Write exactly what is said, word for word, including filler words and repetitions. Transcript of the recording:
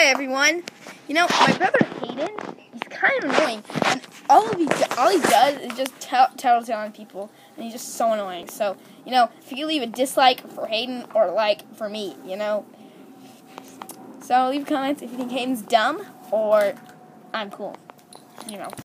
Hi everyone. You know, my brother Hayden, he's kind of annoying, and all he all he does is just tell tell on people, and he's just so annoying. So, you know, if you could leave a dislike for Hayden or like for me, you know. So leave comments if you think Hayden's dumb or I'm cool, you know.